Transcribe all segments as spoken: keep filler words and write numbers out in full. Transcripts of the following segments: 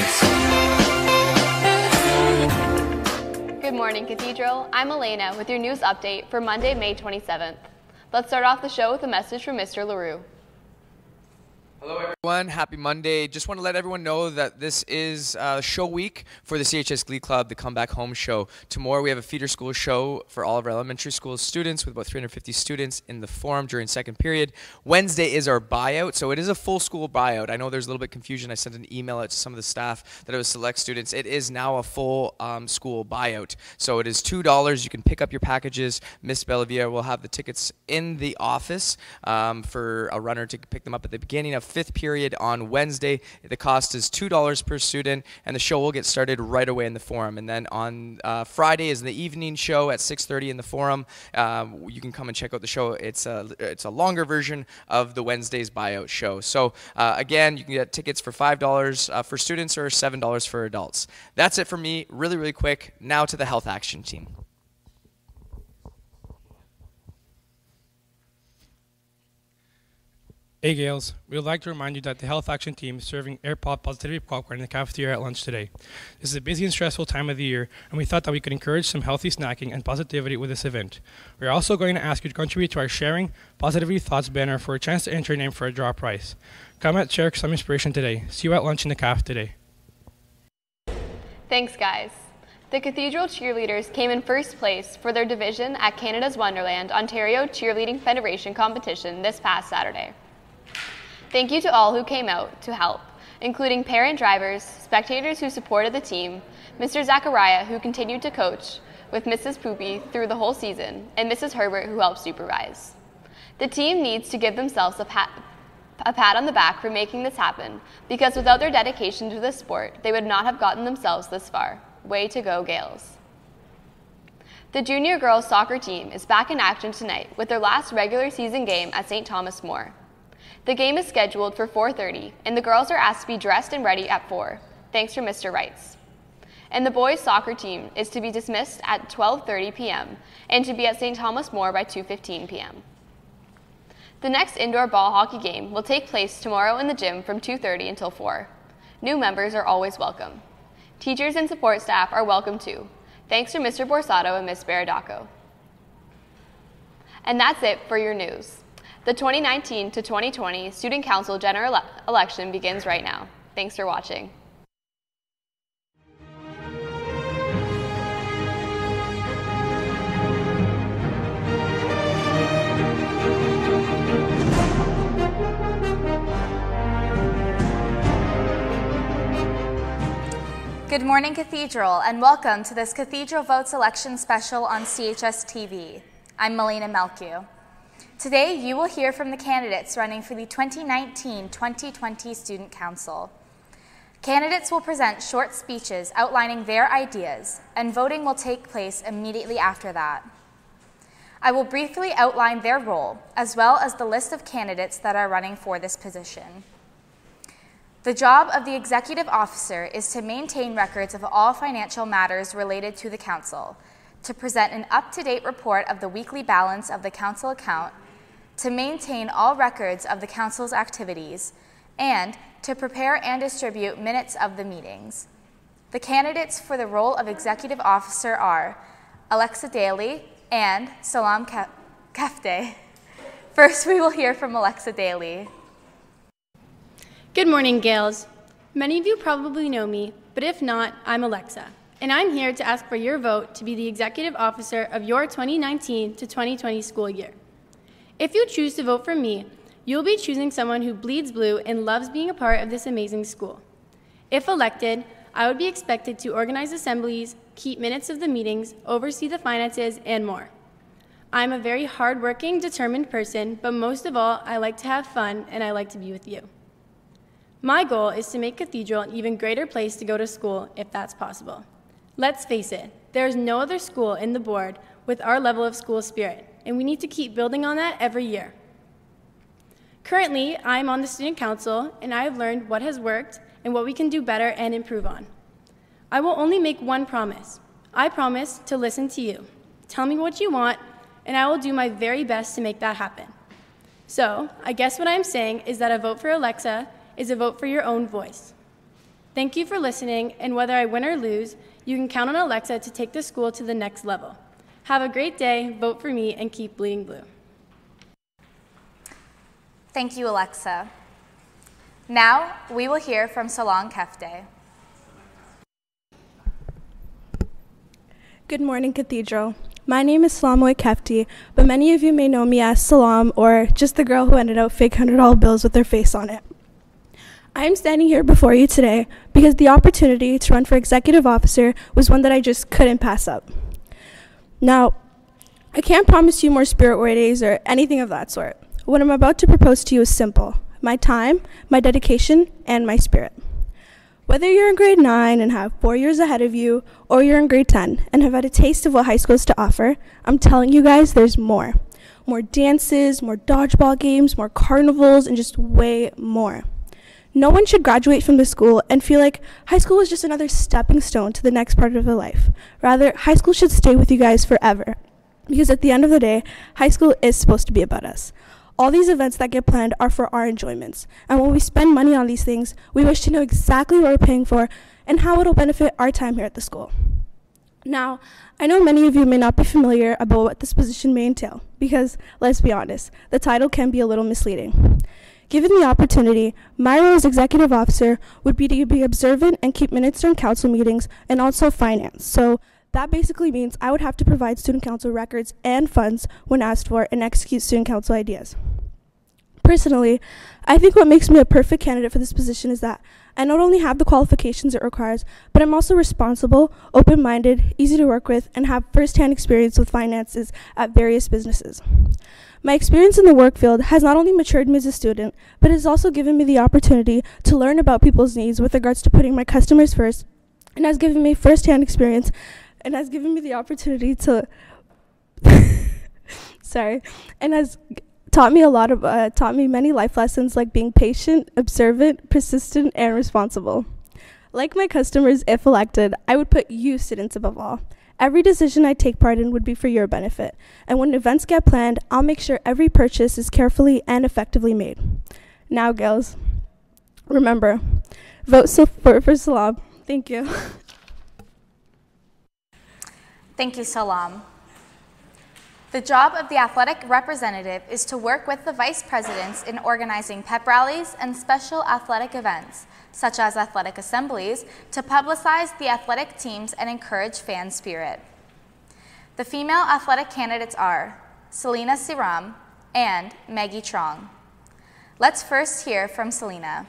Good morning, Cathedral. I'm Elena with your news update for Monday, May twenty-seventh. Let's start off the show with a message from Mister LaRue. Hello everyone, happy Monday. Just want to let everyone know that this is uh, show week for the C H S Glee Club, the Come Back Home show. Tomorrow we have a feeder school show for all of our elementary school students with about three hundred fifty students in the forum during second period. Wednesday is our buyout, so it is a full school buyout. I know there's a little bit of confusion. I sent an email out to some of the staff that it was select students. It is now a full um, school buyout. So it is two dollars. You can pick up your packages. Miss Bellavia will have the tickets in the office um, for a runner to pick them up at the beginning of fifth period on Wednesday. The cost is two dollars per student, and the show will get started right away in the forum. And then on uh, Friday is the evening show at six thirty in the forum. Um, you can come and check out the show. It's a, it's a longer version of the Wednesday's buyout show. So uh, again, you can get tickets for five dollars uh, for students or seven dollars for adults. That's it for me, really, really quick. Now to the Health Action Team. Hey Gales, we would like to remind you that the Health Action Team is serving AirPod Positivity Popcorn in the cafeteria at lunch today. This is a busy and stressful time of the year, and we thought that we could encourage some healthy snacking and positivity with this event. We are also going to ask you to contribute to our Sharing Positivity Thoughts banner for a chance to enter your name for a draw prize. Come and share some inspiration today. See you at lunch in the caf today. Thanks, guys. The Cathedral cheerleaders came in first place for their division at Canada's Wonderland Ontario Cheerleading Federation competition this past Saturday. Thank you to all who came out to help, including parent drivers, spectators who supported the team, Mister Zachariah, who continued to coach with Missus Poopy through the whole season, and Missus Herbert, who helped supervise. The team needs to give themselves a pat, a pat on the back for making this happen, because without their dedication to this sport, they would not have gotten themselves this far. Way to go, Gales. The junior girls soccer team is back in action tonight with their last regular season game at Saint Thomas More. The game is scheduled for four thirty, and the girls are asked to be dressed and ready at four, thanks for Mister Wrights. And the boys' soccer team is to be dismissed at twelve thirty p m and to be at Saint Thomas More by two fifteen p m The next indoor ball hockey game will take place tomorrow in the gym from two thirty until four. New members are always welcome. Teachers and support staff are welcome too. Thanks to Mister Borsato and Miz Baradaco. And that's it for your news. The twenty nineteen to twenty twenty Student Council General ele Election begins right now. Thanks for watching. Good morning, Cathedral, and welcome to this Cathedral Votes election special on C H S T V. I'm Melina Melchiu. Today, you will hear from the candidates running for the twenty nineteen twenty twenty Student Council. Candidates will present short speeches outlining their ideas, and voting will take place immediately after that. I will briefly outline their role, as well as the list of candidates that are running for this position. The job of the executive officer is to maintain records of all financial matters related to the council, to present an up-to-date report of the weekly balance of the council account, to maintain all records of the council's activities, and to prepare and distribute minutes of the meetings. The candidates for the role of executive officer are Alexa Daly and Salam Kefte. First, we will hear from Alexa Daly. Good morning, Gales. Many of you probably know me, but if not, I'm Alexa, and I'm here to ask for your vote to be the executive officer of your twenty nineteen to twenty twenty school year. If you choose to vote for me, you'll be choosing someone who bleeds blue and loves being a part of this amazing school. If elected, I would be expected to organize assemblies, keep minutes of the meetings, oversee the finances, and more. I'm a very hardworking, determined person, but most of all, I like to have fun and I like to be with you. My goal is to make Cathedral an even greater place to go to school if that's possible. Let's face it, there is no other school in the board with our level of school spirit, and we need to keep building on that every year. Currently, I'm on the student council, and I have learned what has worked and what we can do better and improve on. I will only make one promise. I promise to listen to you. Tell me what you want, and I will do my very best to make that happen. So, I guess what I'm saying is that a vote for Alexa is a vote for your own voice. Thank you for listening, and whether I win or lose, you can count on Alexa to take the school to the next level. Have a great day, vote for me, and keep bleeding blue. Thank you, Alexa. Now, we will hear from Salon Kefte. Good morning, Cathedral. My name is Salamoy Kefti, but many of you may know me as Salam, or just the girl who handed out fake one hundred dollar bills with her face on it. I am standing here before you today because the opportunity to run for executive officer was one that I just couldn't pass up. Now, I can't promise you more spirit wear days or anything of that sort. What I'm about to propose to you is simple: my time, my dedication, and my spirit. Whether you're in grade nine and have four years ahead of you, or you're in grade ten and have had a taste of what high school has to offer, I'm telling you guys there's more. More dances, more dodgeball games, more carnivals, and just way more. No one should graduate from this school and feel like high school was just another stepping stone to the next part of their life. Rather, high school should stay with you guys forever. Because at the end of the day, high school is supposed to be about us. All these events that get planned are for our enjoyments. And when we spend money on these things, we wish to know exactly what we're paying for and how it'll benefit our time here at the school. Now, I know many of you may not be familiar about what this position may entail, because, let's be honest, the title can be a little misleading. Given the opportunity, my role as executive officer would be to be observant and keep minutes during council meetings, and also finance. So that basically means I would have to provide student council records and funds when asked for and execute student council ideas. Personally, I think what makes me a perfect candidate for this position is that I not only have the qualifications it requires, but I'm also responsible, open-minded, easy to work with, and have first-hand experience with finances at various businesses. My experience in the work field has not only matured me as a student, but has also given me the opportunity to learn about people's needs with regards to putting my customers first, and has given me first-hand experience and has given me the opportunity to, sorry, and has taught me a lot of, uh, taught me many life lessons like being patient, observant, persistent, and responsible. Like my customers, if elected, I would put you students above all. Every decision I take part in would be for your benefit, and when events get planned, I'll make sure every purchase is carefully and effectively made. Now, girls, remember, vote for, for Salam. Thank you. Thank you, Salam. The job of the athletic representative is to work with the vice presidents in organizing pep rallies and special athletic events, such as athletic assemblies, to publicize the athletic teams and encourage fan spirit. The female athletic candidates are Selena Siram and Maggie Trong. Let's first hear from Selena.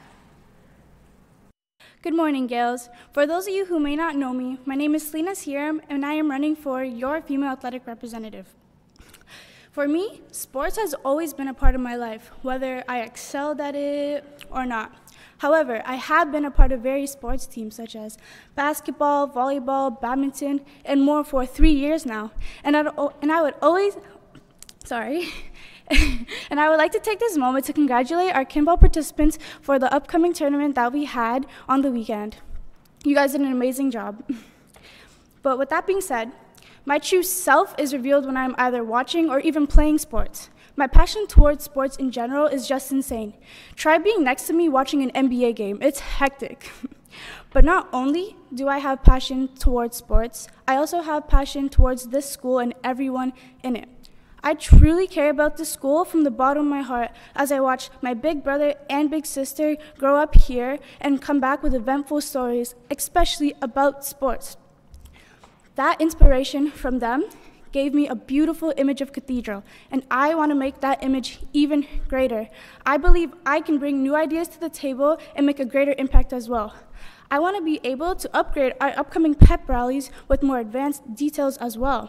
Good morning, Gales. For those of you who may not know me, my name is Selena Siram, and I am running for your female athletic representative. For me, sports has always been a part of my life, whether I excelled at it or not. However, I have been a part of various sports teams such as basketball, volleyball, badminton, and more for three years now. And, I'd, and I would always, sorry, and I would like to take this moment to congratulate our kimball participants for the upcoming tournament that we had on the weekend. You guys did an amazing job. But with that being said, my true self is revealed when I'm either watching or even playing sports. My passion towards sports in general is just insane. Try being next to me watching an N B A game. It's hectic. But not only do I have passion towards sports, I also have passion towards this school and everyone in it. I truly care about this school from the bottom of my heart as I watch my big brother and big sister grow up here and come back with eventful stories, especially about sports. That inspiration from them gave me a beautiful image of Cathedral, and I want to make that image even greater. I believe I can bring new ideas to the table and make a greater impact as well. I want to be able to upgrade our upcoming pep rallies with more advanced details as well.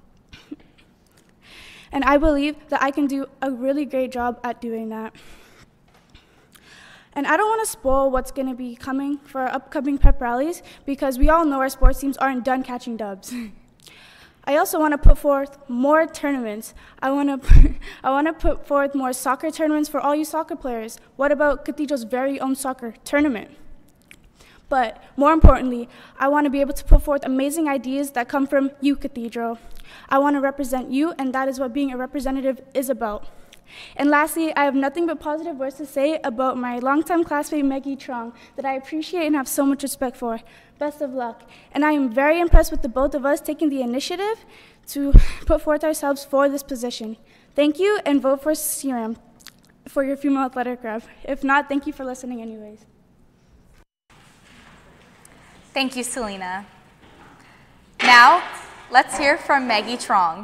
And I believe that I can do a really great job at doing that. And I don't want to spoil what's going to be coming for our upcoming pep rallies because we all know our sports teams aren't done catching dubs. I also want to put forth more tournaments. I want to I want to put forth more soccer tournaments for all you soccer players. What about Cathedral's very own soccer tournament? But more importantly, I want to be able to put forth amazing ideas that come from you, Cathedral. I want to represent you, and that is what being a representative is about. And lastly, I have nothing but positive words to say about my longtime classmate Maggie Trong that I appreciate and have so much respect for. Best of luck. And I am very impressed with the both of us taking the initiative to put forth ourselves for this position. Thank you, and vote for C R M for your female athletic rep. If not, thank you for listening anyways. Thank you, Selena. Now, let's hear from Maggie Trong.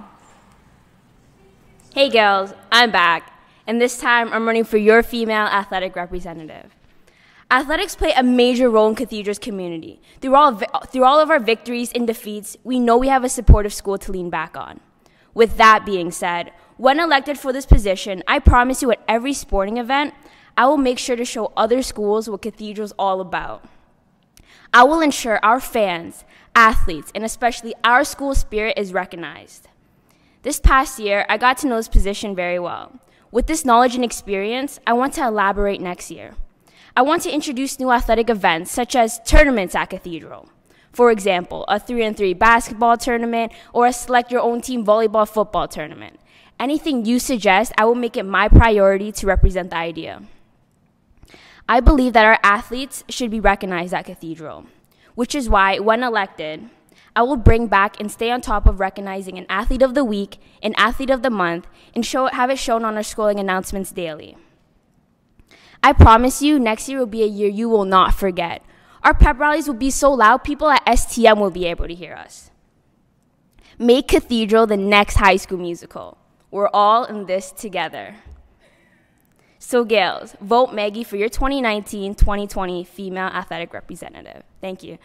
Hey girls, I'm back, and this time I'm running for your female athletic representative. Athletics play a major role in Cathedral's community. Through all, through all of our victories and defeats, we know we have a supportive school to lean back on. With that being said, when elected for this position, I promise you at every sporting event, I will make sure to show other schools what Cathedral's all about. I will ensure our fans, athletes, and especially our school spirit is recognized. This past year, I got to know this position very well. With this knowledge and experience, I want to elaborate next year. I want to introduce new athletic events, such as tournaments at Cathedral. For example, a three on three basketball tournament or a select your own team volleyball football tournament. Anything you suggest, I will make it my priority to represent the idea. I believe that our athletes should be recognized at Cathedral, which is why, when elected, I will bring back and stay on top of recognizing an athlete of the week, an athlete of the month, and show, have it shown on our schooling announcements daily. I promise you, next year will be a year you will not forget. Our pep rallies will be so loud, people at S T M will be able to hear us. Make Cathedral the next High School Musical. We're all in this together. So Gales, vote Maggie for your twenty nineteen twenty twenty Female Athletic Representative. Thank you.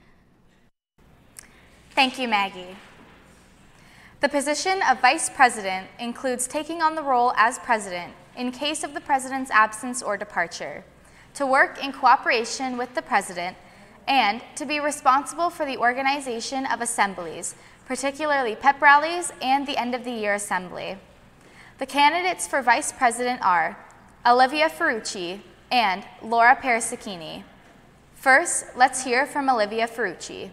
Thank you, Maggie. The position of Vice President includes taking on the role as President in case of the President's absence or departure, to work in cooperation with the President, and to be responsible for the organization of assemblies, particularly pep rallies and the end-of-the-year assembly. The candidates for Vice President are Olivia Ferrucci and Laura Parasicchini. First, let's hear from Olivia Ferrucci.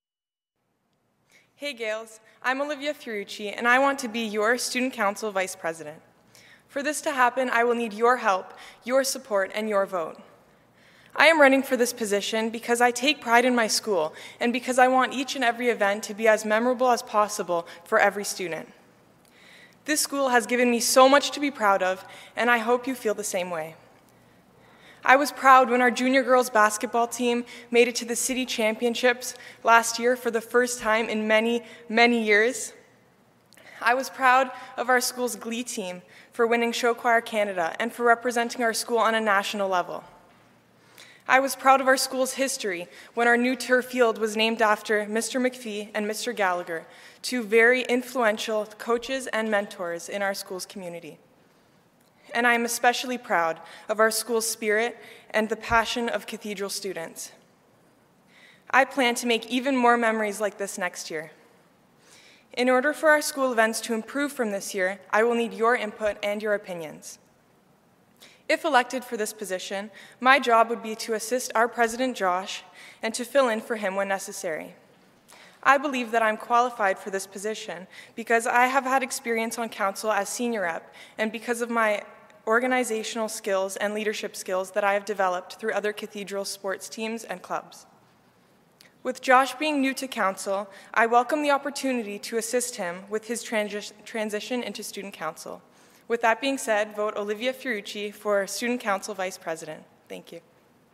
Hey Gales, I'm Olivia Ferrucci, and I want to be your Student Council Vice President. For this to happen, I will need your help, your support, and your vote. I am running for this position because I take pride in my school and because I want each and every event to be as memorable as possible for every student. This school has given me so much to be proud of, and I hope you feel the same way. I was proud when our junior girls basketball team made it to the city championships last year for the first time in many, many years. I was proud of our school's glee team for winning Show Choir Canada and for representing our school on a national level. I was proud of our school's history when our new turf field was named after Mister McPhee and Mister Gallagher, two very influential coaches and mentors in our school's community. And I am especially proud of our school's spirit and the passion of Cathedral students. I plan to make even more memories like this next year. In order for our school events to improve from this year, I will need your input and your opinions. If elected for this position, my job would be to assist our President Josh and to fill in for him when necessary. I believe that I'm qualified for this position because I have had experience on council as senior rep and because of my organizational skills and leadership skills that I have developed through other Cathedral sports teams and clubs. With Josh being new to council, I welcome the opportunity to assist him with his transi- transition into student council. With that being said, vote Olivia Ferrucci for Student Council Vice President. Thank you.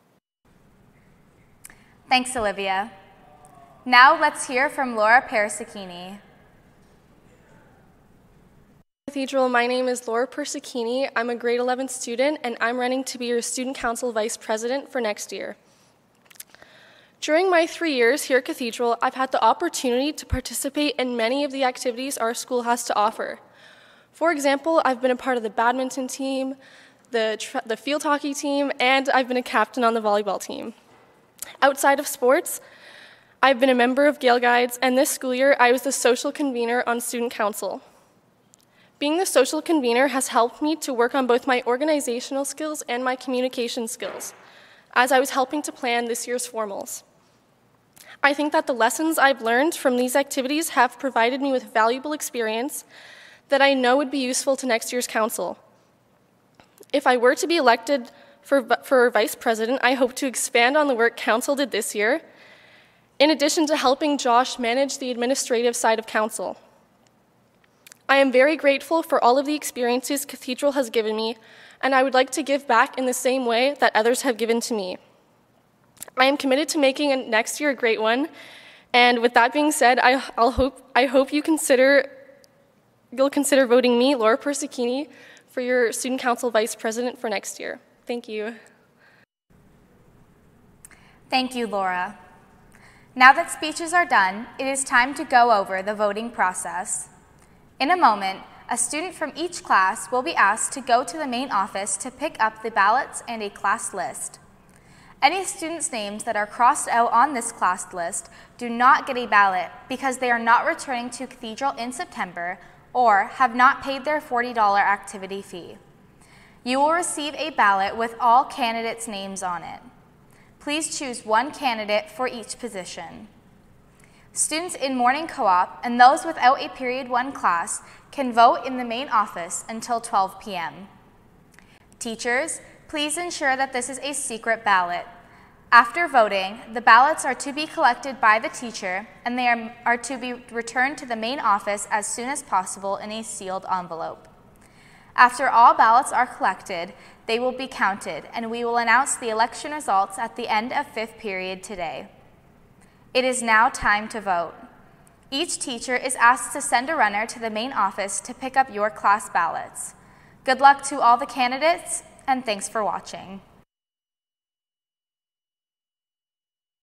Thanks, Olivia. Now let's hear from Laura Parasicchini. Cathedral, my name is Laura Persicchini. I'm a grade eleven student, and I'm running to be your Student Council Vice President for next year. During my three years here at Cathedral, I've had the opportunity to participate in many of the activities our school has to offer. For example, I've been a part of the badminton team, the, tra- the field hockey team, and I've been a captain on the volleyball team. Outside of sports, I've been a member of Gale Guides, and this school year, I was the social convener on Student Council. Being the social convener has helped me to work on both my organizational skills and my communication skills, as I was helping to plan this year's formals. I think that the lessons I've learned from these activities have provided me with valuable experience that I know would be useful to next year's council. If I were to be elected for, for vice president, I hope to expand on the work council did this year, in addition to helping Josh manage the administrative side of council. I am very grateful for all of the experiences Cathedral has given me, and I would like to give back in the same way that others have given to me. I am committed to making next year a great one, and with that being said, I, I'll hope, I hope you consider, you'll consider voting me, Laura Persicchini, for your Student Council Vice President for next year. Thank you. Thank you, Laura. Now that speeches are done, it is time to go over the voting process. In a moment, a student from each class will be asked to go to the main office to pick up the ballots and a class list. Any students' names that are crossed out on this class list do not get a ballot because they are not returning to Cathedral in September or have not paid their forty dollar activity fee. You will receive a ballot with all candidates' names on it. Please choose one candidate for each position. Students in morning co-op and those without a period one class can vote in the main office until twelve p m Teachers, please ensure that this is a secret ballot. After voting, the ballots are to be collected by the teacher and they are, are to be returned to the main office as soon as possible in a sealed envelope. After all ballots are collected, they will be counted and we will announce the election results at the end of fifth period today. It is now time to vote. Each teacher is asked to send a runner to the main office to pick up your class ballots. Good luck to all the candidates, and thanks for watching.